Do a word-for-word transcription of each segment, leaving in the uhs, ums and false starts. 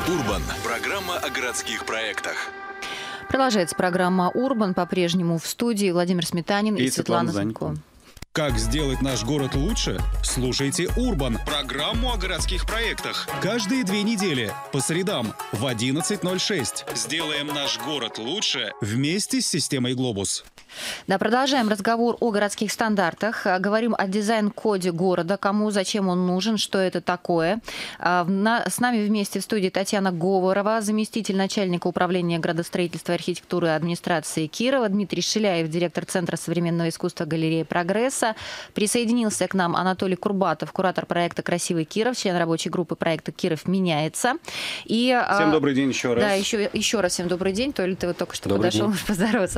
Урбан. Программа о городских проектах. Продолжается программа «Урбан». По-прежнему в студии Владимир Сметанин и, и Светлана Занько. Как сделать наш город лучше? Слушайте «Урбан» – программу о городских проектах. Каждые две недели, по средам в одиннадцать ноль шесть. Сделаем наш город лучше вместе с системой «Глобус». Да, продолжаем разговор о городских стандартах. Говорим о дизайн-коде города, кому, зачем он нужен, что это такое. С нами вместе в студии Татьяна Говорова, заместитель начальника управления градостроительства, архитектуры и администрации Кирова, Дмитрий Шиляев, директор Центра современного искусства галереи «Прогресса». Присоединился к нам Анатолий Курбатов, куратор проекта «Красивый Киров», член рабочей группы проекта «Киров меняется». И, всем добрый день еще раз. Да, еще, еще раз всем добрый день. Толя, ты вот только что добрый подошел, можешь поздороваться.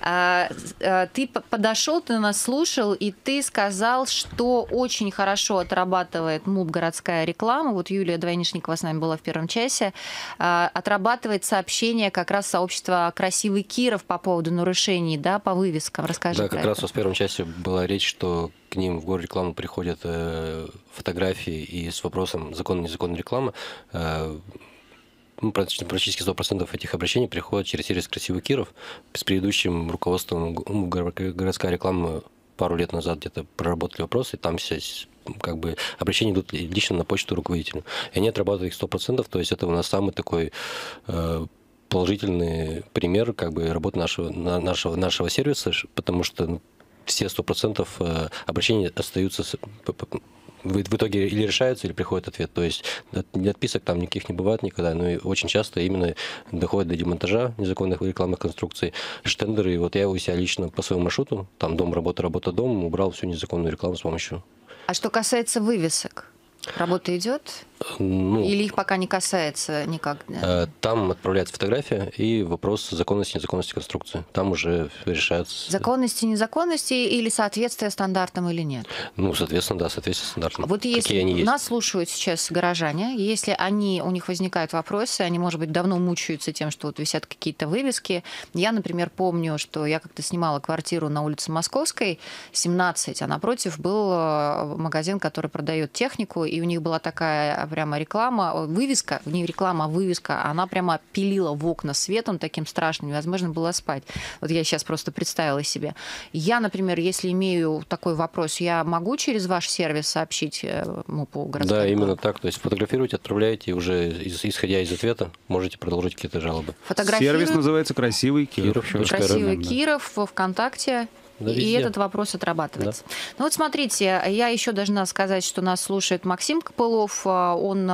Ты подошел, ты нас слушал, и ты сказал, что очень хорошо отрабатывает МУП «Городская реклама». Вот Юлия Двойнишникова с нами была в первом часе. Отрабатывает сообщение как раз сообщества «Красивый Киров» по поводу нарушений, да, по вывескам. Расскажи. Да, про как это. раз в первом часе была речь, что к ним в горрекламу приходят фотографии и с вопросом законно-незаконной рекламы. Ну, практически сто процентов этих обращений приходят через сервис «Красивый Киров». С предыдущим руководством городская реклама пару лет назад где-то проработали вопросы, там все как бы обращения идут лично на почту руководителю. И они отрабатывают их сто процентов, то есть это у нас самый такой э, положительный пример как бы работы нашего, нашего, нашего сервиса, потому что ну, все сто процентов обращений остаются... В итоге или решаются, или приходит ответ. То есть отписок там никаких не бывает никогда, но и очень часто именно доходит до демонтажа незаконных рекламных конструкций, штендеры. И вот я у себя лично по своему маршруту, там дом, работа, работа, дом, убрал всю незаконную рекламу с помощью. А что касается вывесок? Работа идет? Ну, или их пока не касается никак? Да? Там отправляется фотография и вопрос законности, незаконности конструкции. Там уже решается. Законности, незаконности или соответствие стандартам или нет? Ну, соответственно, да, соответствие стандартам. Вот если нас слушают сейчас горожане, если они, у них возникают вопросы, они, может быть, давно мучаются тем, что вот висят какие-то вывески. Я, например, помню, что я как-то снимала квартиру на улице Московской, семнадцать, а напротив был магазин, который продает технику, и у них была такая прямо реклама, вывеска, не реклама, а вывеска, она прямо пилила в окна светом таким страшным, невозможно было спать. Вот я сейчас просто представила себе. Я, например, если имею такой вопрос, я могу через ваш сервис сообщить МУПу городской? Да, именно так. То есть фотографируйте, отправляйте, и уже исходя из ответа можете продолжить какие-то жалобы. Сервис называется «Красивый Киров». Киров. «Красивый Киров» в ВКонтакте. Да, и везде. Этот вопрос отрабатывается. Да. Ну вот смотрите, я еще должна сказать, что нас слушает Максим Копылов. Он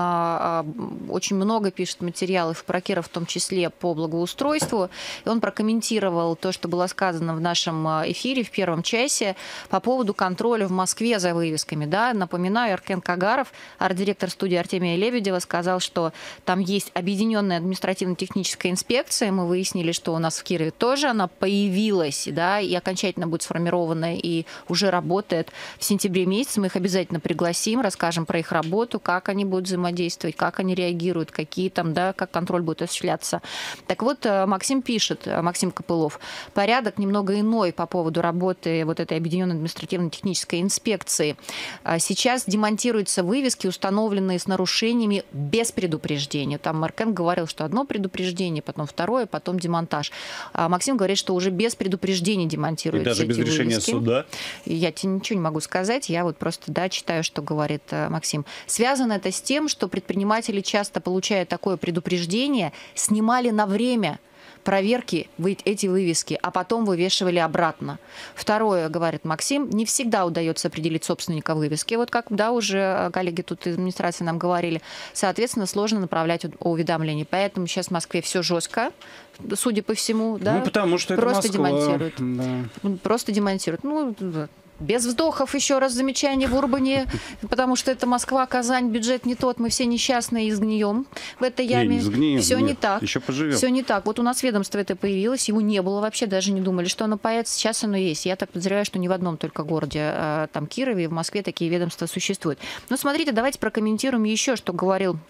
очень много пишет материалов про Киров, в том числе по благоустройству. И он прокомментировал то, что было сказано в нашем эфире в первом часе по поводу контроля в Москве за вывесками. Да? Напоминаю, Аркен Кагаров, арт-директор студии Артемия Лебедева, сказал, что там есть объединенная административно-техническая инспекция. Мы выяснили, что у нас в Кирове тоже она появилась, да, и окончательно будет сформирована и уже работает в сентябре месяце. Мы их обязательно пригласим, расскажем про их работу, как они будут взаимодействовать, как они реагируют, какие там, да, как контроль будет осуществляться. Так вот, Максим пишет, Максим Копылов, порядок немного иной по поводу работы вот этой объединенной административно-технической инспекции. Сейчас демонтируются вывески, установленные с нарушениями без предупреждения. Там Маркен говорил, что одно предупреждение, потом второе, потом демонтаж. А Максим говорит, что уже без предупреждения демонтируются. Без решения вывески. Суда? Я тебе ничего не могу сказать, я вот просто, да, читаю, что говорит Максим. Связано это с тем, что предприниматели часто, получая такое предупреждение, снимали на время проверки эти вывески, а потом вывешивали обратно. Второе, говорит Максим, не всегда удается определить собственника вывески. Вот как, да, уже коллеги тут из администрации нам говорили. Соответственно, сложно направлять уведомления. Поэтому сейчас в Москве все жестко, судя по всему, да. Ну, потому что это просто Москва. демонтируют. Да. Просто демонтируют. Ну, без вздохов еще раз замечание в Урбане, потому что это Москва, Казань, бюджет не тот, мы все несчастные и сгнием в этой яме. Не, не сгнием, все нет, не так. Еще поживем. Все не так. Вот у нас ведомство это появилось, его не было вообще, даже не думали, что оно появится. Сейчас оно есть. Я так подозреваю, что не в одном только городе, там Кирове и в Москве такие ведомства существуют. Но смотрите, давайте прокомментируем еще, что говорил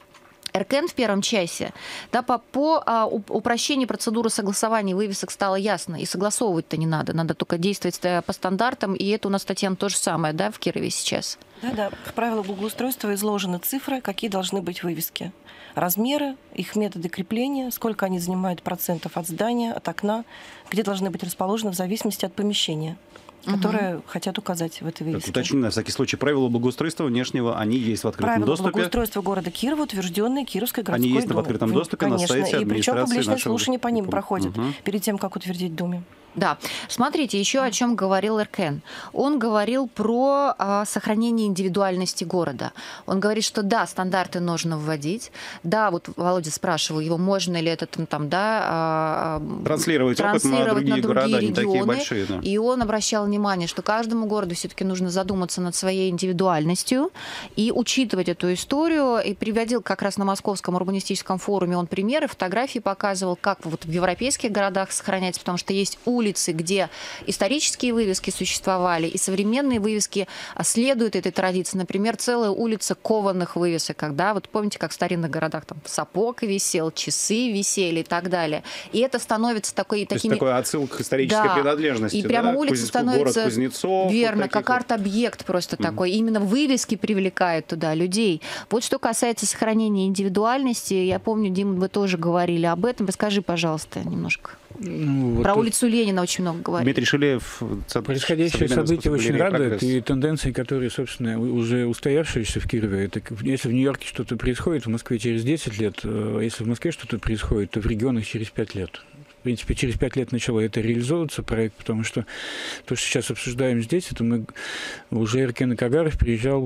Эркен в первом часе, да, по, по а, упрощению процедуры согласования вывесок стало ясно, и согласовывать-то не надо, надо только действовать по стандартам, и это у нас, Татьяна, то же самое, да, в Кирове сейчас? Да, да. В правилах благоустройства изложены цифры, какие должны быть вывески. Размеры, их методы крепления, сколько они занимают процентов от здания, от окна, где должны быть расположены в зависимости от помещения, которые угу. хотят указать в этой вывеске. Уточню на всякий случай, правила благоустройства внешнего, они есть в открытом правила доступе. Правила благоустройства города Кирова, утвержденные Кировской городской Они есть думой. в открытом доступе. Конечно. На сайте И причем публичные нашего... слушания по ним проходят угу. перед тем, как утвердить Думе. Да, смотрите, еще о чем говорил Эркен. Он говорил про а, сохранение индивидуальности города. Он говорит, что да, стандарты нужно вводить. Да, вот Володя спрашивал его, можно ли это там, да, а, транслировать, транслировать опыт на другие, на другие города, регионы. Не такие большие, да. И он обращал внимание, что каждому городу все-таки нужно задуматься над своей индивидуальностью и учитывать эту историю. И приводил как раз на Московском урбанистическом форуме он примеры, фотографии показывал, как вот в европейских городах сохраняется, потому что есть улицы, улицы, где исторические вывески существовали, и современные вывески следуют этой традиции. Например, целая улица кованых вывесок, когда, вот помните, как в старинных городах там сапог висел, часы висели и так далее. И это становится такой... То такими... есть такой отсылка к исторической да. принадлежности. И прямо да? улица Кузнецов, становится... город Кузнецов. Верно, вот как вот. арт-объект просто mm-hmm. такой. Именно вывески привлекают туда людей. Вот что касается сохранения индивидуальности, я помню, Дима, вы тоже говорили об этом. Расскажи, пожалуйста, немножко. Ну, вот Про тут... улицу Ленина очень много говорит. Дмитрий Шилеев. Происходящие события очень радуют, и тенденции, которые, собственно, уже устоявшиеся в Кирове. Это, если в Нью-Йорке что-то происходит, в Москве через десять лет, если в Москве что-то происходит, то в регионах через пять лет. В принципе, через пять лет начало это реализовываться, проект, потому что то, что сейчас обсуждаем здесь, это мы уже Эркен Кагаров приезжал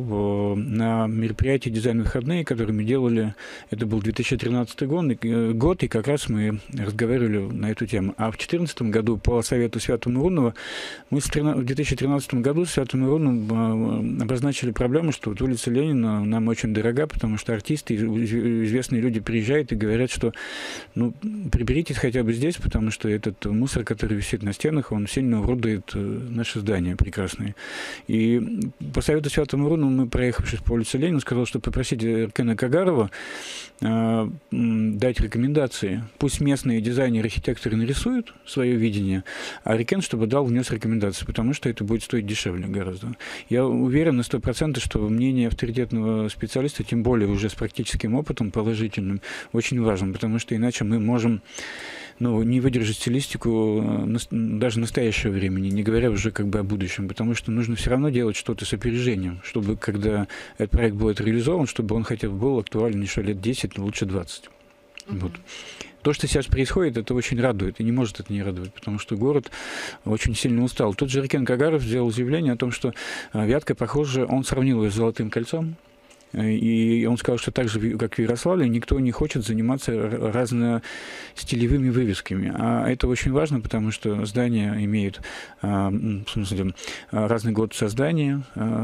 на мероприятие «Дизайн-выходные», которые мы делали, это был две тысячи тринадцатый год, и как раз мы разговаривали на эту тему. А в две тысячи четырнадцатом году по совету Святого Миронова мы в две тысячи тринадцатом году с Святым Мироновым обозначили проблему, что вот улица Ленина нам очень дорога, потому что артисты, известные люди приезжают и говорят, что ну, приберитесь хотя бы здесь, потому что этот мусор, который висит на стенах, он сильно уродует наши здания прекрасные. И по совету Святого Миронова мы, проехавшись по улице Ленина, сказал, что попросите Эркена Кагарова э, дать рекомендации. Пусть местные дизайнеры, архитекторы нарисуют свое видение, а Эркен, чтобы дал, внес рекомендации, потому что это будет стоить дешевле гораздо. Я уверен на сто процентов, что мнение авторитетного специалиста, тем более уже с практическим опытом положительным, очень важно, потому что иначе мы можем ну, не выдержать стилистику даже настоящего времени, не говоря уже как бы о будущем, потому что нужно все равно делать что-то с опережением, чтобы, когда этот проект будет реализован, чтобы он хотя бы был актуален еще лет десять, лучше двадцать. Mm-hmm. Вот. То, что сейчас происходит, это очень радует, и не может это не радовать, потому что город очень сильно устал. Тот же Эркен Кагаров сделал заявление о том, что Вятка, похоже, он сравнил ее с Золотым кольцом, и он сказал, что так же, как в Ярославле, никто не хочет заниматься разностилевыми вывесками. А это очень важно, потому что здания имеют в смысле, разный год создания,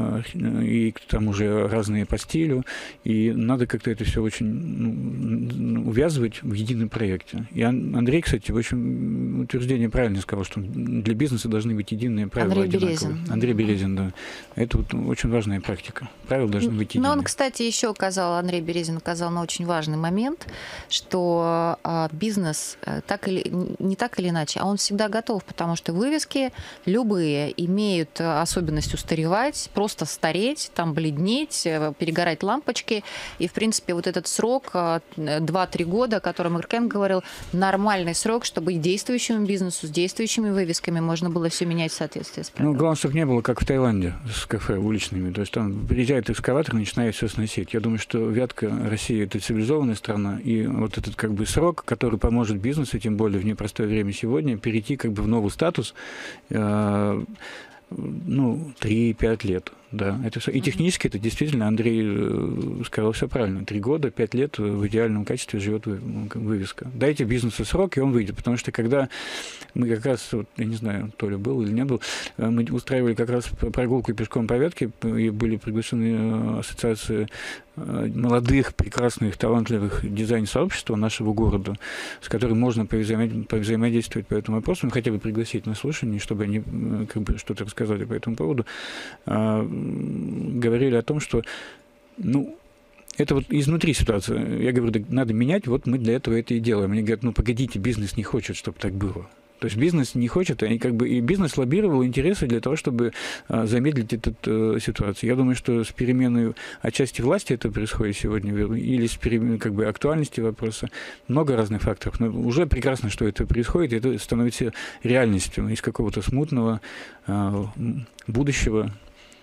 и к тому же разные по стилю, и надо как-то это все очень ну, увязывать в едином проекте. И Андрей, кстати, в общем, утверждение правильно сказал, что для бизнеса должны быть единые правила. Андрей одинаковые. Березин. Андрей Березин, да. Это вот очень важная практика. Правила должны быть единые. Но он, кстати, еще указал, Андрей Березин указал на очень важный момент, что а, бизнес так или, не так или иначе, а он всегда готов, потому что вывески любые имеют особенность устаревать, просто стареть, там бледнеть, перегорать лампочки. И, в принципе, вот этот срок два-три года, о котором Эркен говорил, нормальный срок, чтобы и действующему бизнесу с действующими вывесками можно было все менять в соответствии с правилами. Ну, главное, чтобы не было, как в Таиланде, с кафе уличными. То есть там приезжает экскаватор и начинает все сносить. Я думаю, что Вятка, Россия – это цивилизованная страна, и вот этот как бы срок, который поможет бизнесу, тем более в непростое время сегодня, перейти как бы в новый статус, э, ну, три-пять лет. Да, это все. И технически это действительно, Андрей сказал все правильно. Три года, пять лет в идеальном качестве живет вывеска. Дайте бизнесу срок, и он выйдет. Потому что когда мы как раз, вот, я не знаю, то ли был или не был, мы устраивали как раз прогулку пешком по Вятке, и были приглашены ассоциации молодых, прекрасных, талантливых дизайн-сообщества нашего города, с которым можно повзаимодействовать по этому вопросу, ну, хотя бы пригласить на слушание, чтобы они как бы что-то рассказали по этому поводу. Говорили о том, что ну, Это вот изнутри ситуация. Я говорю, да, надо менять, вот мы для этого это и делаем. Они говорят, ну погодите, бизнес не хочет, чтобы так было. То есть бизнес не хочет, и, как бы, и бизнес лоббировал интересы для того, чтобы а, замедлить эту а, ситуацию. Я думаю, что с переменой отчасти власти это происходит сегодня, или с переменой как бы, актуальности вопроса. Много разных факторов. Но уже прекрасно, что это происходит, и это становится реальностью из какого-то смутного а, будущего.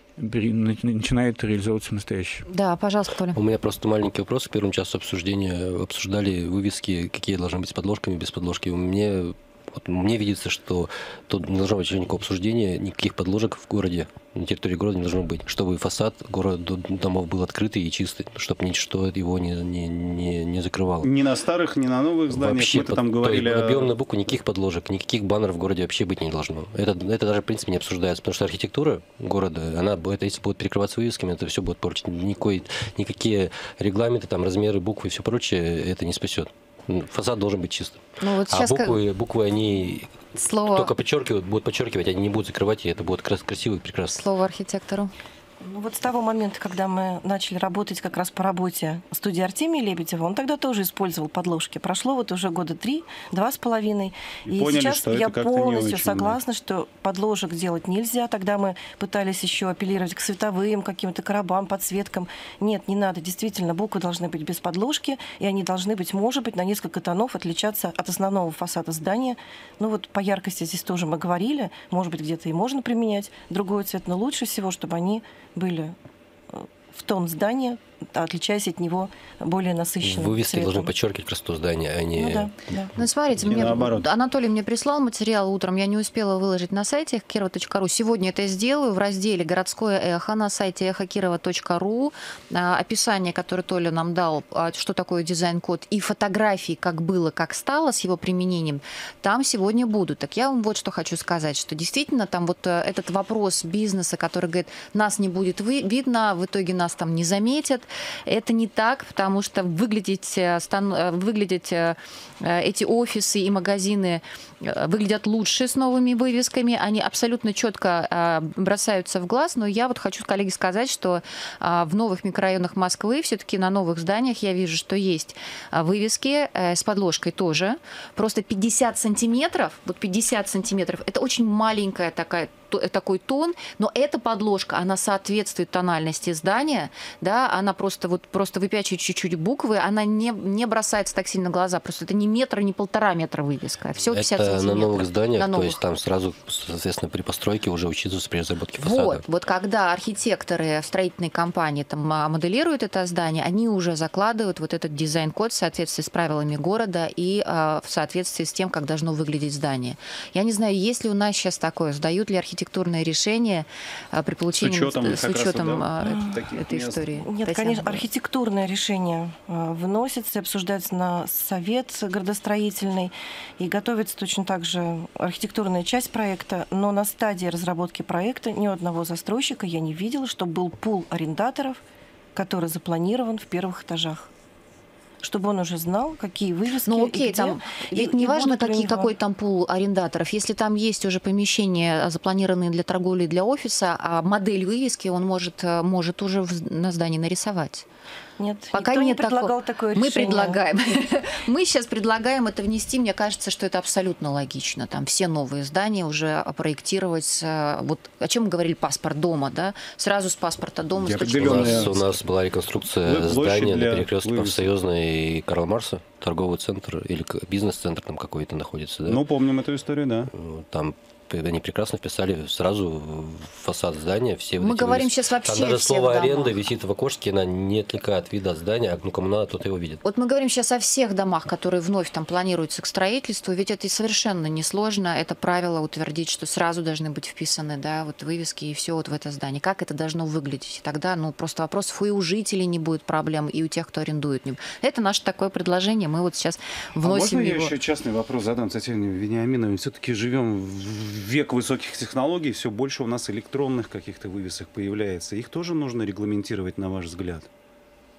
Начинает реализовываться настоящее. Да, пожалуйста, Толя. У меня просто маленький вопрос. К первому часу обсуждения обсуждали вывески, какие должны быть с подложками, без подложки. Мне, вот, мне видится, что тут не должно быть никакого обсуждения, никаких подложек в городе, на территории города не должно быть, чтобы фасад города домов был открытый и чистый, чтобы ничто его не, не, не, не закрывало. Ни на старых, ни на новых зданиях. Вообще, мы-то там говорили... На объемную букву никаких подложек, никаких баннеров в городе вообще быть не должно. Это, это даже, в принципе, не обсуждается, потому что архитектура города, она, это, если будет перекрываться вывесками, это все будет портить. Никакой, никакие регламенты, там, размеры, буквы и все прочее, это не спасет. Фасад должен быть чистым. Ну, вот а буквы, как... буквы, они Слово... только подчеркивают, будут подчеркивать, они не будут закрывать, и это будет красиво и прекрасно. Слово архитектору. Ну, вот с того момента, когда мы начали работать как раз по работе в студии Артемия Лебедева, он тогда тоже использовал подложки. Прошло вот уже года три, два с половиной. И, и поняли, сейчас я полностью согласна, что подложек делать нельзя. Тогда мы пытались еще апеллировать к световым каким-то коробам, подсветкам. Нет, не надо. Действительно, буквы должны быть без подложки, и они должны быть, может быть, на несколько тонов отличаться от основного фасада здания. Ну вот по яркости здесь тоже мы говорили. Может быть, где-то и можно применять другой цвет, но лучше всего, чтобы они были в тон здания, отличаясь от него более насыщенным Вывески цветом. Должны подчеркивать красоту здания, а не... Ну, да, да. Ну, смотрите, мне, Анатолий мне прислал материал утром, я не успела выложить на сайте кирова точка ру. Сегодня это сделаю в разделе «Городское эхо» на сайте эхо кирова точка ру. Описание, которое Толя нам дал, что такое дизайн-код, и фотографии, как было, как стало с его применением, там сегодня будут. Так я вам вот что хочу сказать, что действительно там вот этот вопрос бизнеса, который говорит, нас не будет видно, в итоге нас там не заметят, это не так, потому что выглядеть, выглядеть эти офисы и магазины выглядят лучше с новыми вывесками, они абсолютно четко бросаются в глаз, но я вот хочу, коллеги, сказать, что в новых микрорайонах Москвы все-таки на новых зданиях я вижу, что есть вывески с подложкой тоже, просто пятьдесят сантиметров, вот пятьдесят сантиметров, это очень маленькая такая такой тон, но эта подложка, она соответствует тональности здания, да, она просто вот просто выпячивает чуть-чуть буквы, она не, не бросается так сильно в глаза, просто это не метр, не полтора метра вывеска, все пятьдесят это сантиметров. На новых зданиях, на новых. То есть там сразу, соответственно, при постройке уже учиться при разработке фасада. Вот, вот когда архитекторы строительной компании там моделируют это здание, они уже закладывают вот этот дизайн-код в соответствии с правилами города и а, в соответствии с тем, как должно выглядеть здание. Я не знаю, есть ли у нас сейчас такое, сдают ли архитекторы архитектурное решение а, при получении с учетом, с учетом а, да, этой мест. Истории. Нет, Татьяна. Конечно, архитектурное решение а, выносится, обсуждается на совет градостроительный и готовится точно так же архитектурная часть проекта, но на стадии разработки проекта ни у одного застройщика я не видела, чтобы был пул арендаторов, который запланирован в первых этажах. Чтобы он уже знал, какие вывески. Ну окей, и там ведь не важно, какие, какой там пул арендаторов. Если там есть уже помещения, запланированные для торговли, для офиса, а модель вывески он может, может уже на здании нарисовать. Нет, пока никто нет не предлагал такого. Такое Мы решение. предлагаем. Мы сейчас предлагаем это внести. Мне кажется, что это абсолютно логично. Там все новые здания уже проектировать. Вот о чем мы говорили, паспорт дома, да? Сразу с паспорта дома. У нас, у нас была реконструкция здания на перекрестке Профсоюзной и Карла Маркса, торговый центр или бизнес-центр там какой-то находится. Да? Ну, помним эту историю, да. Там они прекрасно вписали сразу в фасад здания все. Мы вот говорим вывески. Сейчас вообще там даже слово домах. Аренда висит в окошке, она не отвлекает от вида от здания, а ну кому надо, тот его видит. Вот мы говорим сейчас о всех домах, которые вновь там планируются к строительству, ведь это совершенно несложно, это правило утвердить, что сразу должны быть вписаны, да, вот вывески и все вот в это здание. Как это должно выглядеть? И тогда, ну, просто вопросов и у жителей не будет проблем, и у тех, кто арендует. Это наше такое предложение, мы вот сейчас вносим а можно его. я еще частный вопрос задам Татьяне Вениаминовне? Все-таки живем в век высоких технологий, все больше у нас электронных каких-то вывесок появляется. Их тоже нужно регламентировать, на ваш взгляд?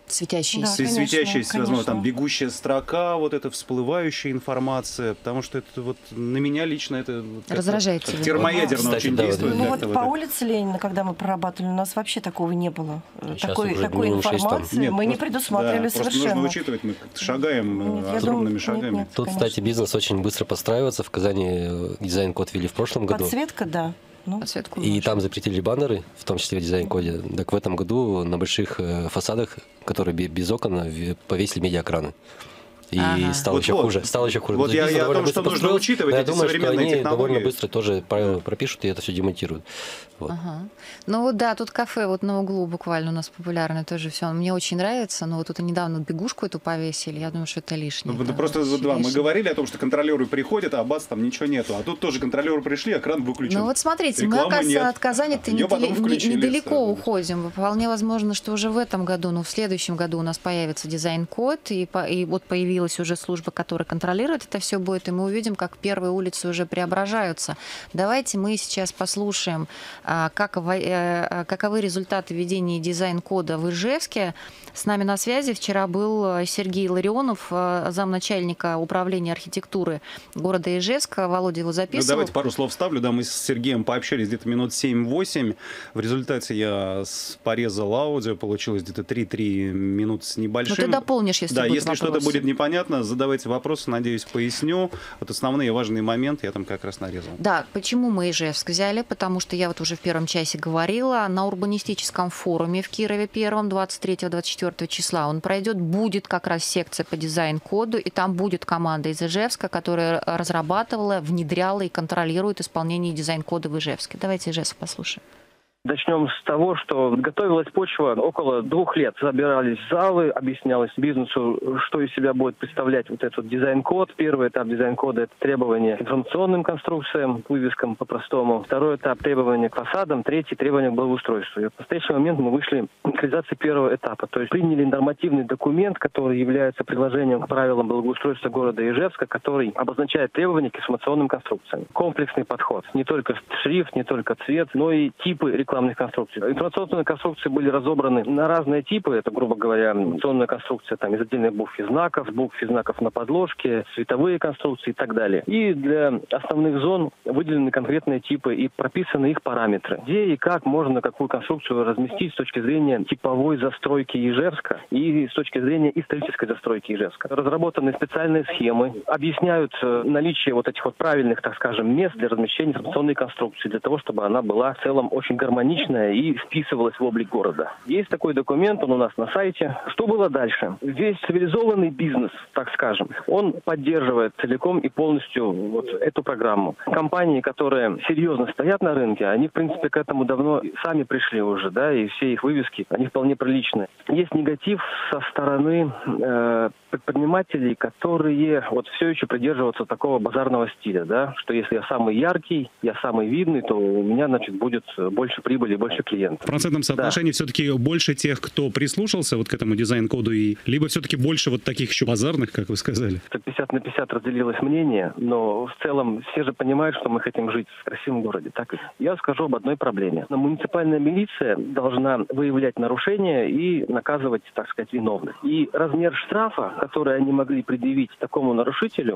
Светящиеся. Да, конечно, Светящаяся, конечно. возможно, там бегущая строка, вот эта всплывающая информация, потому что это вот на меня лично это раздражает. Термоядерно очень да, действует. Ну вот вот по это. улице Ленина, когда мы прорабатывали, у нас вообще такого не было. Сейчас Такой, уже такой минимум шесть информации тонн. Нет, мы не просто- предусматривали да, совершенно. Просто нужно учитывать, мы как-то шагаем Нет, э, я огромными думаю, шагами. нет, Тут, конечно. кстати, бизнес очень быстро подстраивается. В Казани дизайн-код ввели в прошлом году. Подсветка, да. Ну, Подсветку И можно. там запретили баннеры, в том числе в дизайн-коде. Так в этом году на больших э, фасадах, которые бе- без окон, в- повесили медиаэкраны. И Ага. стало Вот, еще вот. хуже. Стало еще хуже. Вот То есть я- бизнес я о довольно том, быстро что нужно построился, учитывать но я эти думаю, что современные они технологии. довольно быстро тоже правила пропишут и это все демонтируют. Вот. Ага. Ну вот да, тут кафе вот на углу буквально у нас популярное тоже все. Мне очень нравится, но вот тут недавно бегушку эту повесили, я думаю, что это лишнее. Ну, это просто вообще да, мы лишнее. говорили о том, что контролеры приходят, а бац, там ничего нету. А тут тоже контролеры пришли, экран выключен. Ну вот смотрите, мы, Рекламы оказывается, нет. от Казани-то Её потом недали- не- включили, недалеко ставили. уходим. Вполне возможно, что уже в этом году, ну в следующем году у нас появится дизайн-код, и, по- и вот появилась уже служба, которая контролирует это все будет, и мы увидим, как первые улицы уже преображаются. Давайте мы сейчас послушаем, а, как, во- э, каковы результаты введения дизайн-кода в Ижевске. С нами на связи вчера был Сергей Ларионов, э, замначальника управления архитектуры города Ижевска. Володя его Ну, записывал. давайте пару слов вставлю. Да, мы с Сергеем пообщались где-то минут семь-восемь. В результате я с- порезал аудио. Получилось где-то три-три минуты с Ну, небольшим. ты дополнишь, если Да, будут если что-то вопросы. будет непонятно, задавайте вопросы, надеюсь, поясню. Вот основные важные моменты я там как раз нарезал. Да, почему мы Ижевск взяли? Потому что я вот уже в первом часе говорила, на урбанистическом форуме в Кирове первом, двадцать третьего — двадцать четвёртого числа он пройдет, будет как раз секция по дизайн-коду, и там будет команда из Ижевска, которая разрабатывала, внедряла и контролирует исполнение дизайн-кода в Ижевске. Давайте Ижевск послушаем. Начнем с того, что готовилась почва около двух лет. Собирались залы, объяснялось бизнесу, что из себя будет представлять вот этот дизайн-код. Первый этап дизайн-кода – это требования к информационным конструкциям, к вывескам по-простому. Второй этап – требования к фасадам. Третий – требования к благоустройству. И в настоящий момент мы вышли к реализации первого этапа. То есть приняли нормативный документ, который является приложением к правилам благоустройства города Ижевска, который обозначает требования к информационным конструкциям. Комплексный подход. Не только шрифт, не только цвет, но и типы рекламных конструкций. Информационные конструкции были разобраны на разные типы. Это, грубо говоря, информационная конструкция там, из отдельных букв и знаков, букв и знаков на подложке, световые конструкции и так далее. И для основных зон выделены конкретные типы и прописаны их параметры. Где и как можно какую конструкцию разместить с точки зрения типовой застройки Ижевска и с точки зрения исторической застройки Ижевска. Разработаны специальные схемы, объясняют наличие вот этих вот правильных, так скажем, мест для размещения информационной конструкции, для того, чтобы она была в целом очень гармоничной и вписывалась в облик города. Есть такой документ, он у нас на сайте. Что было дальше? Весь цивилизованный бизнес, так скажем, он поддерживает целиком и полностью вот эту программу. Компании, которые серьезно стоят на рынке, они, в принципе, к этому давно сами пришли уже, да, и все их вывески, они вполне приличные. Есть негатив со стороны э, предпринимателей, которые вот все еще придерживаются такого базарного стиля, да, что если я самый яркий, я самый видный, то у меня, значит, будет больше прибыли, больше клиентов. В процентном соотношении да. все-таки больше тех, кто прислушался вот к этому дизайн-коду, и либо все-таки больше вот таких еще базарных, как вы сказали? пятьдесят на пятьдесят разделилось мнение, но в целом все же понимают, что мы хотим жить в красивом городе. Так, я скажу об одной проблеме. Муниципальная милиция должна выявлять нарушения и наказывать, так сказать, виновных. И размер штрафа, который они могли предъявить такому нарушителю,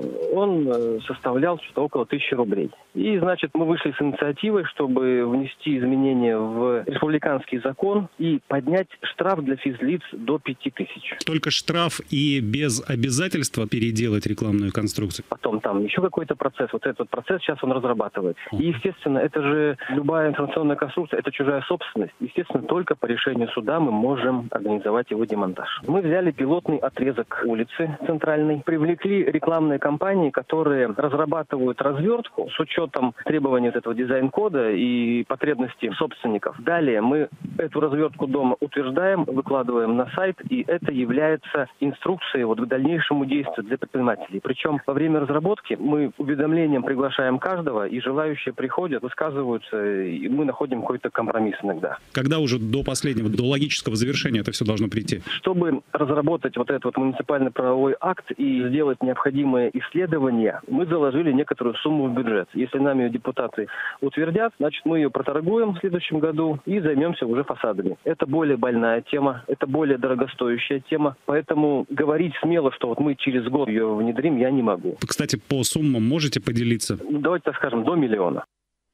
он составлял что-то около тысячи рублей. И, значит, мы вышли с инициативой, чтобы внести изменения в республиканский закон и поднять штраф для физлиц до пяти тысяч. Только штраф и без обязательства переделать рекламную конструкцию? Потом там еще какой-то процесс. Вот этот процесс сейчас он разрабатывается. И, естественно, это же любая информационная конструкция, это чужая собственность. Естественно, только по решению суда мы можем организовать его демонтаж. Мы взяли пилотный отрезок улицы центральной, привлекли рекламные компании, которые разрабатывают развертку с учетом требований вот этого дизайн-кода и потребностей собственников. Далее мы эту развертку дома утверждаем, выкладываем на сайт, и это является инструкцией вот к дальнейшему действию для предпринимателей. Причем во время разработки мы уведомлением приглашаем каждого, и желающие приходят, высказываются, и мы находим какой-то компромисс иногда. Когда уже до последнего, до логического завершения это все должно прийти? Чтобы разработать вот этот вот муниципальный правовой акт и сделать необходимые исследования, мы заложили некоторую сумму в бюджет. Если нами ее депутаты утвердят, значит мы ее проторгуем в следующем следующем году и займемся уже фасадами. Это более больная тема, это более дорогостоящая тема, поэтому говорить смело, что вот мы через год ее внедрим, я не могу. Кстати, по суммам можете поделиться? Давайте так скажем, до миллиона.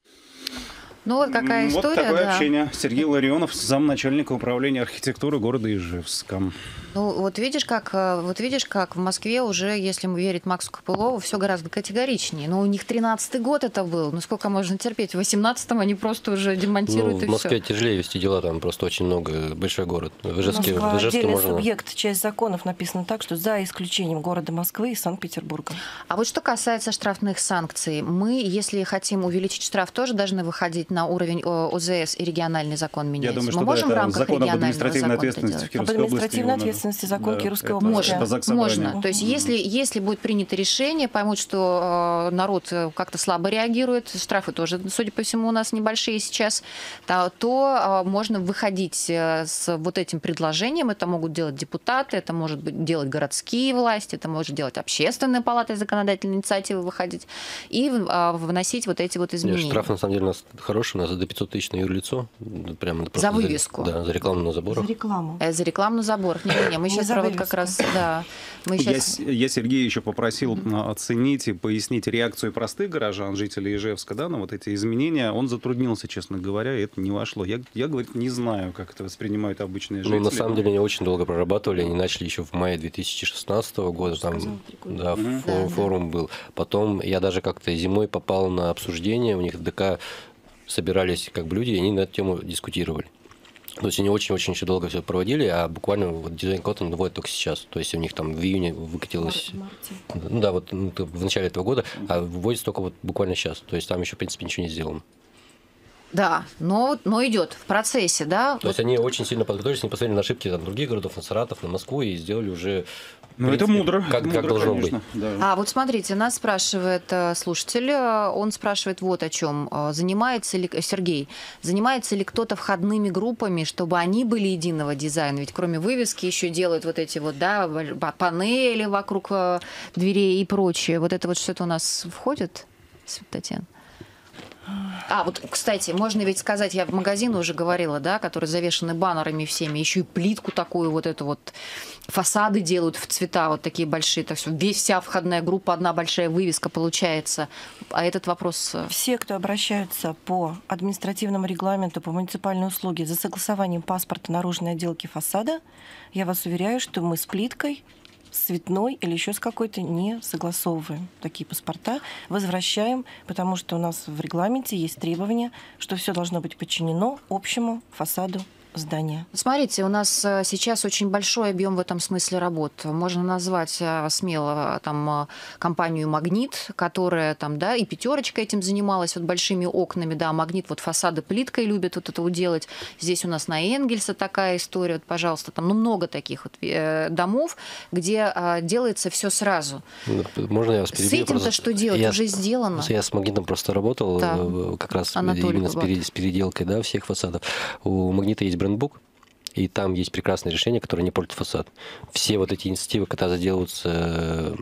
Ну вот какая история. Вот такое да. общение. Сергей Ларионов, замначальника управления архитектуры города Ижевска. Ну вот видишь, как, вот видишь, как в Москве уже, если верить Максу Копылову, все гораздо категоричнее. Но у них тринадцатый год это был. Ну сколько можно терпеть? В восемнадцатом они просто уже демонтируют, ну, и в Москве все. тяжелее вести дела, там просто очень много, большой город. В Ижевске, Москва в Ижевске отдельный можно... субъект, часть законов написана так, что за исключением города Москвы и Санкт-Петербурга. А вот что касается штрафных санкций, мы, если хотим увеличить штраф, тоже должны выходить на уровень ОЗС и региональный закон менять. Я думаю, мы что можем да, в рамках закон об административной регионального ответственности в Об Кировской области. административной его ответственности надо- закон да, Кировской это области. Можно, по собранию. можно. То есть если, если будет принято решение, поймут, что э, народ как-то слабо реагирует, штрафы тоже, судя по всему, у нас небольшие сейчас, то, то э, можно выходить э, с вот этим предложением. Это могут делать депутаты, это может быть делать городские власти, это может делать общественная палата законодательной инициативы выходить и э, вносить вот эти вот изменения. Нет, штраф на самом деле у нас хороший, у нас до пятьсот тысяч на юрлицо. Прямо За вывеску. За, да, за рекламу на заборах. За рекламу. Э, За рекламу на заборах. Не-не-не, мы Не сейчас за про вот вывеску. как раз, да. Мы Я, сейчас... с- я Сергея еще попросил mm-hmm. оценить и пояснить реакцию простых горожан, жителей Ижевска, да, на вот эти изменения. Он затруднился, честно говоря, и это не вошло. Я, я говорит, не знаю, как это воспринимают обычные жители. Ну, на самом деле, они очень долго прорабатывали. Они начали еще в мае две тысячи шестнадцатого года. Там, да, Mm-hmm. форум, форум был. Потом я даже как-то зимой попал на обсуждение. У них в ДК собирались как бы люди, и они на эту тему дискутировали. То есть они очень-очень еще долго все проводили, а буквально вот дизайн-код они вводят только сейчас. То есть у них там в июне выкатилось... Ну да, вот ну, в начале этого года, а вводится только вот буквально сейчас. То есть там еще, в принципе, ничего не сделано. Да, но, но идет в процессе, да. То есть они очень сильно подготовились, они посмотрели на ошибки там, других городов, на Саратов, на Москву и сделали уже... Ну, это мудро. Как, мудро, как должно конечно, быть. Да. А вот смотрите, нас спрашивает э, слушатель, э, он спрашивает вот о чем. Э, Занимается ли, Сергей, занимается ли кто-то входными группами, чтобы они были единого дизайна? Ведь кроме вывески еще делают вот эти вот, да, панели вокруг э, дверей и прочее. Вот это вот что-то у нас входит, Татьяна? А, вот, кстати, можно ведь сказать, я в магазине уже говорила, да, которые завешаны баннерами всеми, еще и плитку такую вот эту вот, фасады делают в цвета вот такие большие, так что весь вся входная группа, одна большая вывеска получается. А этот вопрос... Все, кто обращаются по административному регламенту по муниципальной услуге за согласованием паспорта наружной отделки фасада, я вас уверяю, что мы с плиткой, с цветной или еще с какой-то не согласовываем такие паспорта, возвращаем, потому что у нас в регламенте есть требования, что все должно быть подчинено общему фасаду здания. Смотрите, у нас сейчас очень большой объем в этом смысле работ. Можно назвать смело там компанию «Магнит», которая там, да, и «Пятерочка» этим занималась, вот большими окнами, да, «Магнит» вот фасады плиткой любит вот это вот делать. Здесь у нас на Энгельса такая история, вот, пожалуйста, там, ну, много таких вот домов, где а, делается все сразу. Можно я вас перебью? С этим-то просто... что делать? Я, Уже сделано. Я с «Магнитом» просто работал, да. как раз Анатолий именно с, перед, с переделкой, да, всех фасадов. У «Магнита» есть брендбук, и там есть прекрасное решение, которое не портит фасад. Все вот эти инициативы, когда заделываются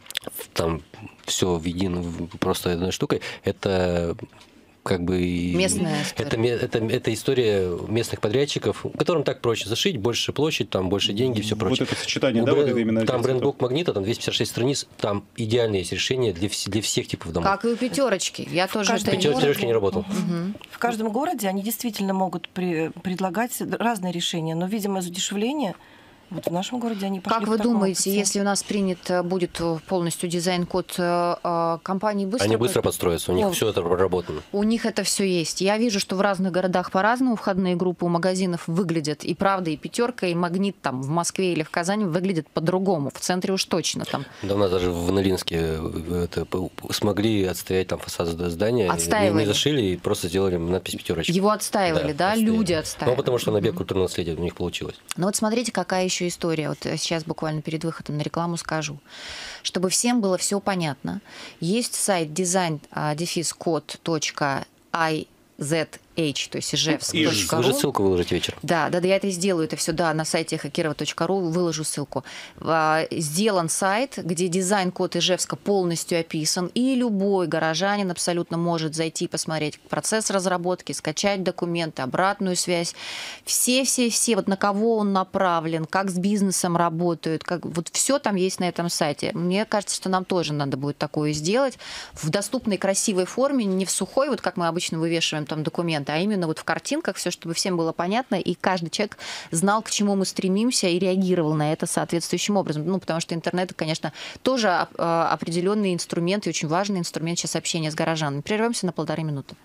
там все в единую, просто одной штукой, это как бы... Местная история. Это, это, это история местных подрядчиков, которым так проще зашить, больше площадь, там больше деньги, все прочее. Вот это сочетание, У да, бренд, вот это именно... Там брендбук «Магнита», там двести пятьдесят шесть страниц, там идеальное есть решение для, для всех типов домов. Как и у «Пятерочки». Я тоже... «Пятерочки» не работал. Угу. В каждом городе они действительно могут при, предлагать разные решения, но, видимо, из удешевления... Вот в нашем городе они пошли. Как вы в таком думаете, пути. если у нас принят будет полностью дизайн-код компании быстро? Они быстро подстроятся, у них О, все это проработано. У них это все есть. Я вижу, что в разных городах по-разному входные группы у магазинов выглядят. И правда, и «Пятерка», и «Магнит» там в Москве или в Казани выглядят по-другому. В центре уж точно там. Да, у нас даже в Нолинске это, смогли отстоять там фасад здания. Отстаивали. Не зашили и просто сделали надпись «Пятерочка». Его отстаивали, да? да? Отстаивали. Люди отстаивали. Ну, потому что на объект культурного наследия у них получилось. Ну вот смотрите, какая еще история. Вот сейчас буквально перед выходом на рекламу скажу. Чтобы всем было все понятно, есть сайт design-code.iz H, то есть ижевск точка ру. Вы же ссылку выложите вечером. Да, да, да, я это сделаю, это все, да, на сайте хакирова точка ру выложу ссылку. Сделан сайт, где дизайн-код Ижевска полностью описан, и любой горожанин абсолютно может зайти, посмотреть процесс разработки, скачать документы, обратную связь. Все-все-все, вот на кого он направлен, как с бизнесом работают, как, вот все там есть на этом сайте. Мне кажется, что нам тоже надо будет такое сделать в доступной, красивой форме, не в сухой, вот как мы обычно вывешиваем там документы, а именно вот в картинках, все, чтобы всем было понятно, и каждый человек знал, к чему мы стремимся, и реагировал на это соответствующим образом. Ну, потому что интернет, конечно, тоже определенный инструмент, и очень важный инструмент сейчас общения с горожанами. Прервемся на полторы минуты.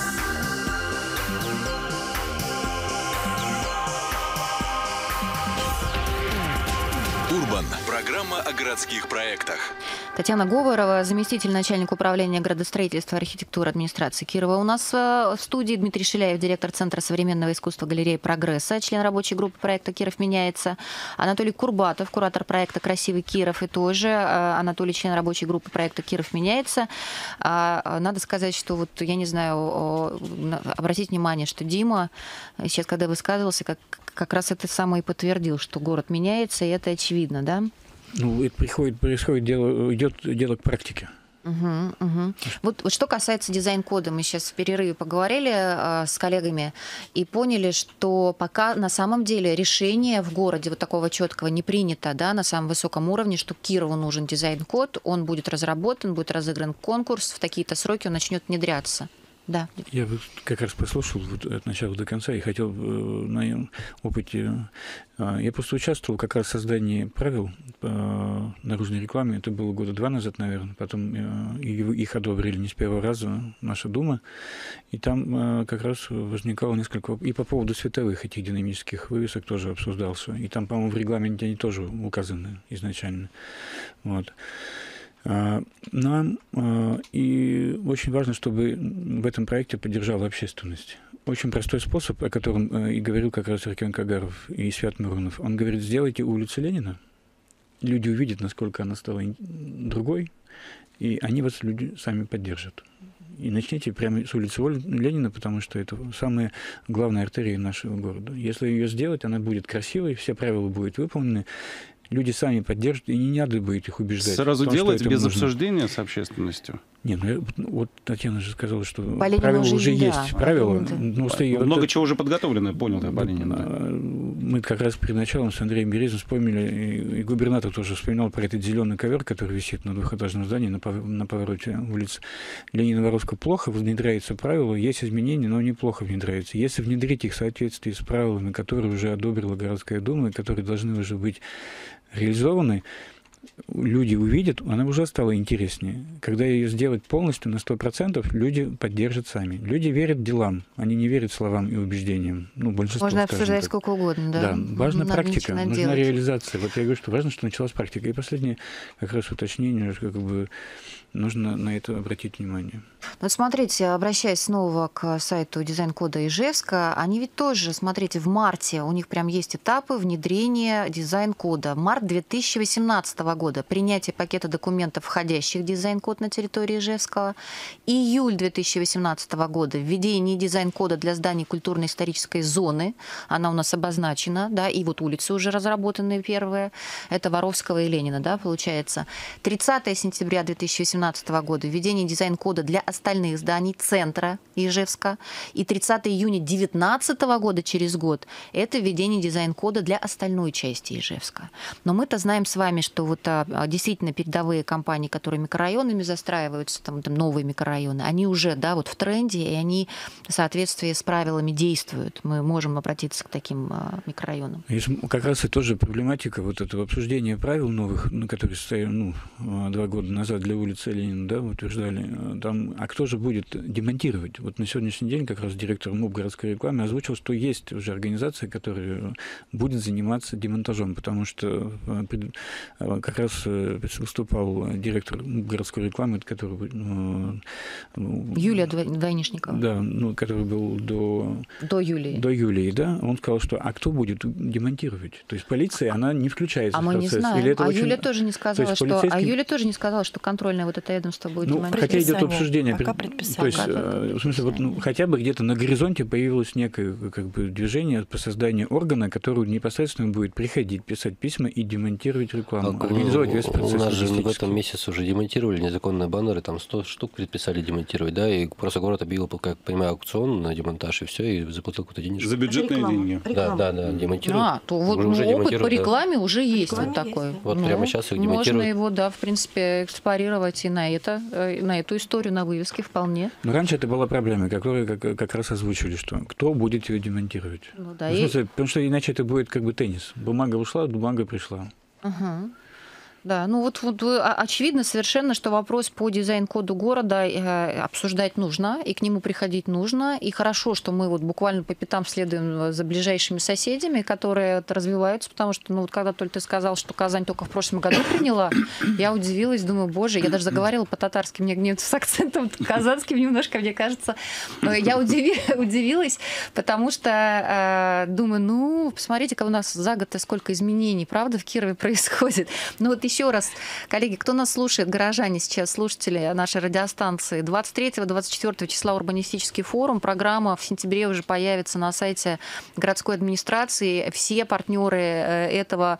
Урбан. Программа о городских проектах. Татьяна Говорова, заместитель начальника управления градостроительства и архитектуры администрации Кирова. У нас в студии Дмитрий Шиляев, директор Центра современного искусства галереи «Прогресса», член рабочей группы проекта «Киров меняется». Анатолий Курбатов, куратор проекта «Красивый Киров», и тоже Анатолий, член рабочей группы проекта «Киров меняется». Надо сказать, что вот, я не знаю, обратить внимание, что Дима сейчас, когда высказывался, как, как раз это самое и подтвердил, что город меняется, и это очевидно, да? Ну, это приходит, происходит дело, идет дело к практике. Угу, угу. Вот, вот что касается дизайн-кода, мы сейчас в перерыве поговорили э, с коллегами и поняли, что пока на самом деле решение в городе вот такого четкого не принято, да, на самом высоком уровне, что Кирову нужен дизайн-код, он будет разработан, будет разыгран конкурс, в такие-то сроки он начнет внедряться. Да. Я как раз послушал вот от начала до конца и хотел на моем опыте... Я просто участвовал как раз в создании правил по наружной рекламе. Это было года два назад, наверное. Потом их одобрили не с первого раза наша Дума. И там как раз возникало несколько... И по поводу световых этих динамических вывесок тоже обсуждался. И там, по-моему, в регламенте они тоже указаны изначально. Вот. Нам и очень важно, чтобы в этом проекте поддержала общественность. Очень простой способ, о котором и говорил как раз Аркен Кагаров и Свят Миронов. Он говорит, сделайте улицу Ленина, люди увидят, насколько она стала другой, и они вас, люди, сами поддержат. И начните прямо с улицы Ленина, потому что это самая главная артерия нашего города. Если ее сделать, она будет красивой, все правила будут выполнены, люди сами поддержат, и не надо будет их убеждать. Сразу том, делать без нужно. обсуждения с общественностью? Не, ну вот Татьяна же сказала, что Полинина правила уже, уже есть. Да, правила. да. Ну, ну, много это... чего уже подготовлено, понял ты, Полинина. Да. Мы как раз перед началом с Андреем Березовым вспомнили, и, и губернатор тоже вспоминал про этот зеленый ковер, который висит на двухэтажном здании на, пов... на повороте улицы Ленина Воровского. Плохо внедряются правила, есть изменения, но неплохо внедряются. Если внедрить их в соответствии с правилами, которые уже одобрила городская дума, и которые должны уже быть реализованы, люди увидят, она уже стала интереснее. Когда ее сделать полностью на сто процентов, люди поддержат сами. Люди верят делам, они не верят словам и убеждениям. Ну, большинство, можно обсуждать так. сколько угодно, да? Да, важна Надо практика, нужна делать. реализация. Вот я говорю, что важно, что началась практика. И последнее, как раз уточнение, как бы нужно на это обратить внимание. Вот смотрите, обращаясь снова к сайту дизайн-кода Ижевска, они ведь тоже, смотрите, в марте у них прям есть этапы внедрения дизайн-кода. Март две тысячи восемнадцатого года принятие пакета документов, входящих в дизайн-код на территории Ижевского. Июль две тысячи восемнадцатого года введение дизайн-кода для зданий культурно-исторической зоны. Она у нас обозначена, да, и вот улицы уже разработаны первые. Это Воровского и Ленина, да, получается. тридцатого сентября две тысячи восемнадцатого года введение дизайн-кода для остальных зданий центра Ижевска. И тридцатого июня две тысячи девятнадцатого года, через год, это введение дизайн-кода для остальной части Ижевска. Но мы-то знаем с вами, что вот а, действительно передовые компании, которые микрорайонами застраиваются, там, там новые микрорайоны, они уже, да, вот в тренде, и они в соответствии с правилами действуют. Мы можем обратиться к таким а, микрорайонам. Если, как раз и тоже проблематика вот этого обсуждения правил новых, ну, которые стояли ну, два года назад для улицы Ленина, да, утверждали, там, а кто же будет демонтировать? Вот на сегодняшний день как раз директор МУП городской рекламы озвучил, что есть уже организация, которая будет заниматься демонтажом, потому что как раз выступал директор городской рекламы, который... Юлия Двойнишникова. Да, ну, который был до... До Юлии. До Юлии, да. Он сказал, что а кто будет демонтировать? То есть полиция, она не включается а в процесс. А мы не знаем. Или это а очень... Юлия тоже не сказала, что... полицейским... А Юлия тоже не сказала, что контрольное вот это ведомство будет ну, демонтировать. Хотя идет обсуждение. Пока то есть, в смысле, вот, ну, хотя бы где-то на горизонте появилось некое как бы, движение по созданию органа, который непосредственно будет приходить, писать письма и демонтировать рекламу, а, организовать весь процесс. У нас же в этом месяце уже демонтировали незаконные баннеры, там сто штук предписали демонтировать, да, и просто город объявил, как понимаю, аукцион на демонтаж, и все, и заплатил какую-то денежку. За бюджетные Реклама. деньги. Реклама. Да, да, да, демонтируют. А, то вот уже, ну, уже опыт по рекламе да. уже есть вот Рекламе такой. есть. Вот ну, прямо сейчас их демонтируют. Можно его, да, в принципе, экспорировать и на это, на эту историю, на вывеске вполне. Но раньше это была проблема, которую как, как раз озвучили, что кто будет ее демонтировать. Ну, да, ну, в смысле, и... Потому что иначе это будет как бы теннис. Бумага ушла, бумага пришла. Угу. Да, ну вот, вот очевидно совершенно, что вопрос по дизайн-коду города э, обсуждать нужно, и к нему приходить нужно. И хорошо, что мы вот буквально по пятам следуем за ближайшими соседями, которые развиваются, потому что, ну вот когда только ты сказал, что Казань только в прошлом году приняла, я удивилась, думаю, боже, я даже заговорила по-татарски, мне, мне с акцентом казанским немножко, мне кажется. Я удиви, удивилась, потому что э, думаю, ну, посмотрите-ка у нас за год сколько изменений, правда, в Кирове происходит. Ну вот еще раз, коллеги, кто нас слушает, горожане сейчас, слушатели нашей радиостанции, двадцать третьего — двадцать четвёртого числа урбанистический форум, программа в сентябре уже появится на сайте городской администрации. Все партнеры этого,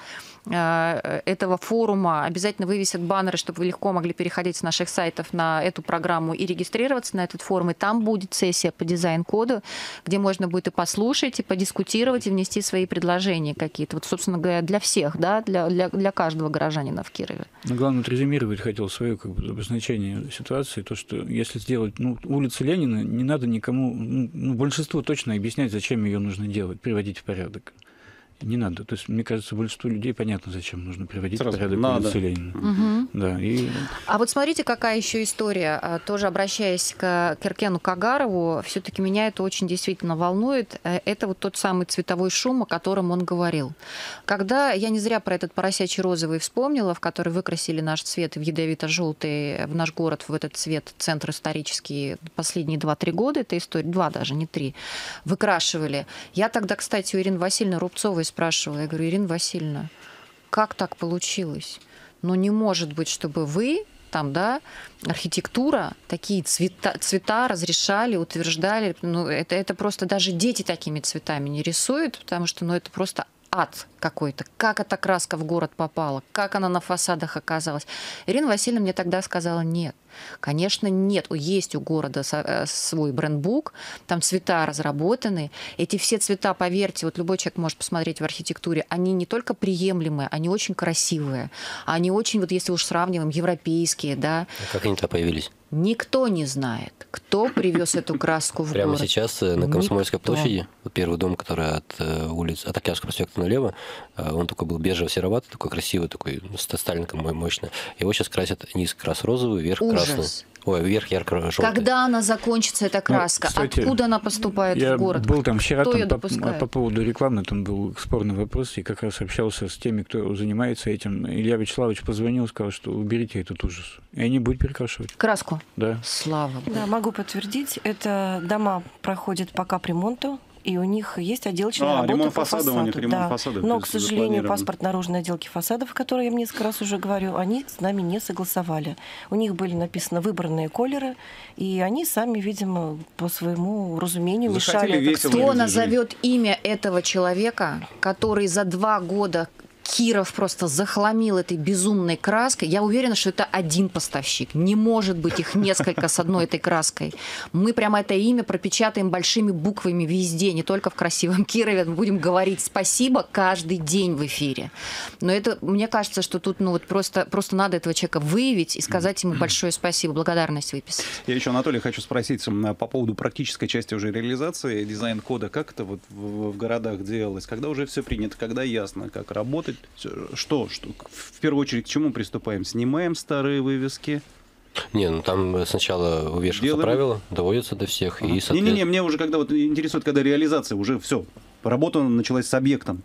этого форума обязательно вывесят баннеры, чтобы вы легко могли переходить с наших сайтов на эту программу и регистрироваться на этот форум. И там будет сессия по дизайн-коду, где можно будет и послушать, и подискутировать, и внести свои предложения какие-то. Вот, собственно говоря, для всех, да, для, для, для каждого горожанина в Кирове. Но главное, резюмировать хотел свое как бы, обозначение ситуации, то, что если сделать ну, улицу Ленина, не надо никому, ну, большинству точно объяснять, зачем ее нужно делать, приводить в порядок. Не надо. То есть, мне кажется, большинству людей понятно, зачем нужно приводить Сразу в порядок улицу Ленина. Угу. Да, и... А вот смотрите, какая еще история. Тоже обращаясь к Керкену Кагарову, все-таки меня это очень действительно волнует. Это вот тот самый цветовой шум, о котором он говорил. Когда я не зря про этот поросячий розовый вспомнила, в который выкрасили наш цвет в ядовито-желтый, в наш город, в этот цвет, центр исторический, последние два-три года, это история, два даже, не три, выкрашивали. Я тогда, кстати, у Ирины Васильевны Рубцовой спрашивала, я говорю, Ирина Васильевна, как так получилось? Ну, не может быть, чтобы вы, там, да, архитектура, такие цвета, цвета разрешали, утверждали. Ну, это, это просто даже дети такими цветами не рисуют, потому что, ну, это просто ад какой-то. Как эта краска в город попала, как она на фасадах оказалась. Ирина Васильевна мне тогда сказала, нет. Конечно, нет. Есть у города свой брендбук, там цвета разработаны. Эти все цвета, поверьте, вот любой человек может посмотреть в архитектуре, они не только приемлемые, они очень красивые. Они очень, вот если уж сравниваем, европейские, да. А как они-то появились? Никто не знает, кто привез эту краску в Прямо город. Прямо сейчас на Комсомольской Никто. площади, первый дом, который от улиц, от Октябрьского проспекта налево, он такой был бежево-сероватый, такой красивый, такой стальником мощный. Его сейчас красят низ крас-розовый, вверх Ужас. красный. Ой, вверх ярко-желтый. Когда она закончится, эта краска? Ну, кстати, откуда она поступает я в город? был там вчера Кто там, ее по, допускает? по поводу рекламы, там был спорный вопрос, и как раз общался с теми, кто занимается этим. Илья Вячеславович позвонил, сказал, что уберите этот ужас. И они будут перекрашивать. Краску? Да. Слава Богу. Да, могу подтвердить. Это дома проходят по капремонту. И у них есть отделочная а, работа ремонт по фасада, фасаду. у них ремонт да. фасада. Но, к сожалению, паспорт наружной отделки фасадов, которые я несколько раз уже говорю, они с нами не согласовали. У них были написаны выбранные колеры, и они сами, видимо, по своему разумению захотели мешали. Это. Кто назовет имя этого человека, который за два года Киров просто захламил этой безумной краской? Я уверена, что это один поставщик. Не может быть их несколько с одной этой краской. Мы прямо это имя пропечатаем большими буквами везде, не только в красивом Кирове. Мы будем говорить спасибо каждый день в эфире. Но это, мне кажется, что тут ну, вот просто, просто надо этого человека выявить и сказать ему большое спасибо, благодарность выписать. Я еще, Анатолий, хочу спросить по поводу практической части уже реализации дизайн-кода. Как это вот в, в городах делалось? Когда уже все принято, когда ясно, как работать? Что, что? В первую очередь к чему приступаем? Снимаем старые вывески? Не, ну там сначала вывешиваются Делаем... правила, доводятся до всех. Ага. И, соответ... Не-не-не, мне уже когда вот интересует, когда реализация, уже все, работа началась с объектом.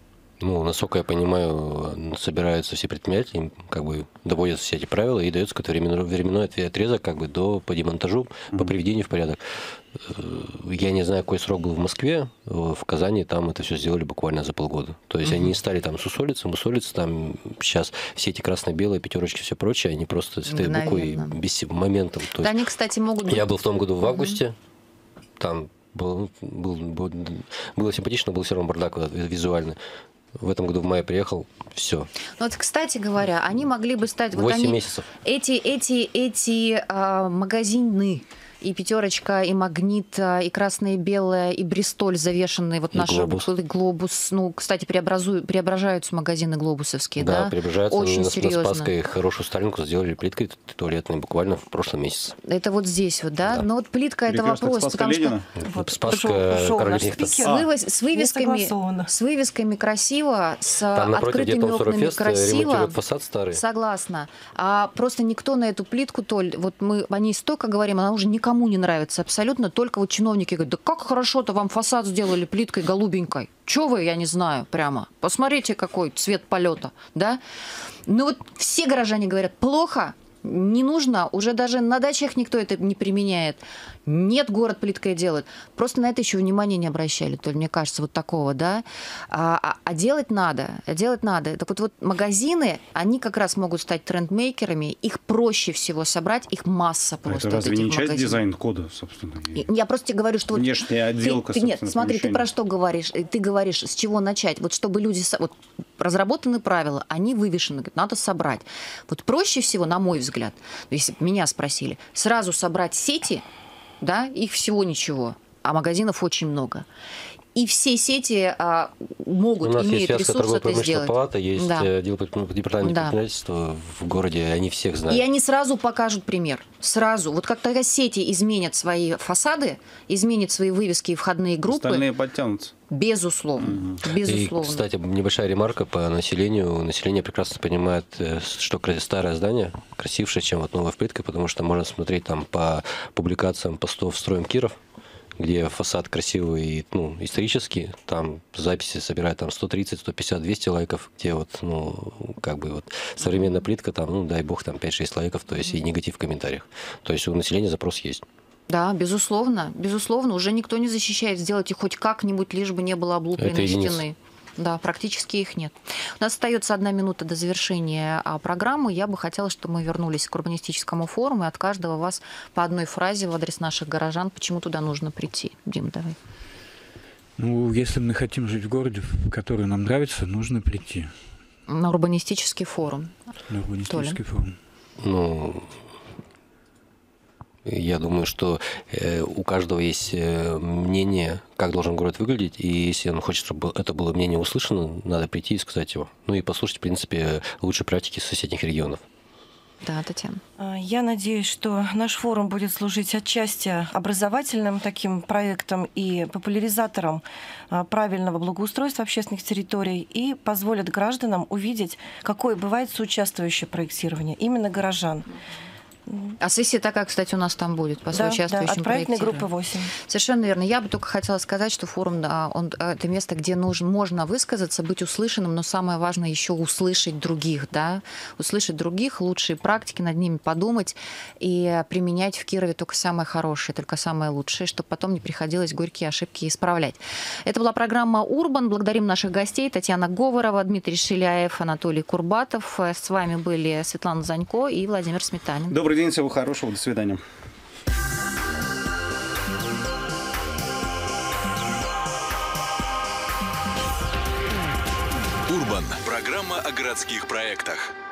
Ну, насколько я понимаю, собираются все предприятия, им как бы доводят все эти правила и дается какой-то временной, временной отрезок как бы до по демонтажу, mm-hmm. по приведению в порядок. Я не знаю, какой срок был в Москве, в Казани там это все сделали буквально за полгода. То есть mm-hmm. они стали там сусолиться, мусолиться, там сейчас все эти красно-белые, пятерочки, все прочее, они просто стоят буквой без моментом. То да, есть они, кстати, могут быть... Я был в том году в августе, mm-hmm. там был, был, был, было симпатично, был все равно бардак визуальный. В этом году в мае приехал, все. Ну вот, кстати говоря, они могли бы стать... восемь вот они, месяцев. Эти, эти, эти а, магазины, и «Пятерочка», и «Магнит», и «Красное и белое», и «Бристоль», завешенные, вот и наш «Глобус». «Глобус». Ну, кстати, преображаются магазины глобусовские, да? Да, преображаются. Очень на, серьезно. На Спасской хорошую сталинку сделали плиткой туалетной буквально в прошлом месяце. Это вот здесь вот, да? да. Но вот плитка — это вопрос, потому что... Вот Спасская, Каролинихта. С, вывоз, с, вывесками, с вывесками красиво, с там открытыми окнами красиво. Ремонтируют фасад старый. Согласна. А просто никто на эту плитку, Толь, вот мы о ней столько говорим, она уже никому не нравится абсолютно, только вот чиновники говорят, да как хорошо-то вам фасад сделали плиткой голубенькой. Чё вы, я не знаю, прямо. Посмотрите, какой цвет полета, да? Ну вот все горожане говорят, плохо, не нужно, уже даже на дачах никто это не применяет. Нет, город плиткой делает. Просто на это еще внимания не обращали, то ли, мне кажется, вот такого, да. А, а, а делать надо, а делать надо. Так вот, вот магазины, они как раз могут стать трендмейкерами, их проще всего собрать, их масса просто. Это разве вот не часть магазинов. Дизайн-кода, собственно? Я просто тебе говорю, что... Внешняя отделка, ты, ты, Нет, смотри, ты про что говоришь? Ты говоришь, с чего начать? Вот чтобы люди... Вот, разработаны правила, они вывешены, надо собрать. Вот проще всего, на мой взгляд, если бы меня спросили, сразу собрать сети, да, их всего ничего, а магазинов очень много. И все сети а, могут, имеют ресурс это сделать. Палата, есть да. отдел департамента да. предпринимательства в городе, они всех знают. И они сразу покажут пример. Сразу. Вот как только сети изменят свои фасады, изменят свои вывески и входные группы. Остальные подтянутся. Безусловно. Угу. Безусловно. И, кстати, небольшая ремарка по населению. Население прекрасно понимает, что старое здание красивше, чем вот новая плитка, потому что можно смотреть там по публикациям постов «Строим Киров», где фасад красивый, ну, исторический, там записи собирают там сто тридцать, сто пятьдесят, двести лайков, где вот, ну, как бы вот современная плитка, там, ну, дай бог, там пять-шесть лайков, то есть и негатив в комментариях. То есть у населения запрос есть. Да, безусловно, безусловно, уже никто не защищает, сделать их хоть как-нибудь, лишь бы не было облупленной стены. Да, практически их нет. У нас остается одна минута до завершения программы. Я бы хотела, чтобы мы вернулись к урбанистическому форуму, и от каждого вас по одной фразе в адрес наших горожан, почему туда нужно прийти. Дим, давай. Ну, если мы хотим жить в городе, который нам нравится, нужно прийти. На урбанистический форум. На урбанистический Толя. форум. Ну, я думаю, что э, у каждого есть э, мнение, как должен город выглядеть, и если он хочет, чтобы это было мнение услышано, надо прийти и сказать его. Ну и послушать, в принципе, лучшие практики соседних регионов. Да, Татьяна. Я надеюсь, что наш форум будет служить отчасти образовательным таким проектом и популяризатором правильного благоустройства общественных территорий и позволит гражданам увидеть, какое бывает соучаствующее проектирование именно горожан. А сессия такая, кстати, у нас там будет, по да, соучаствующим да, от проектной группы восемь. Совершенно верно. Я бы только хотела сказать, что форум да, он, это место, где нужно, можно высказаться, быть услышанным, но самое важное еще услышать других, да, услышать других, лучшие практики, над ними подумать и применять в Кирове только самое хорошее, только самое лучшее, чтобы потом не приходилось горькие ошибки исправлять. Это была программа «Урбан». Благодарим наших гостей: Татьяна Говорова, Дмитрий Шиляев, Анатолий Курбатов. С вами были Светлана Занько и Владимир Сметанин. Добрый день, всего хорошего, до свидания. Урбан. Программа о городских проектах.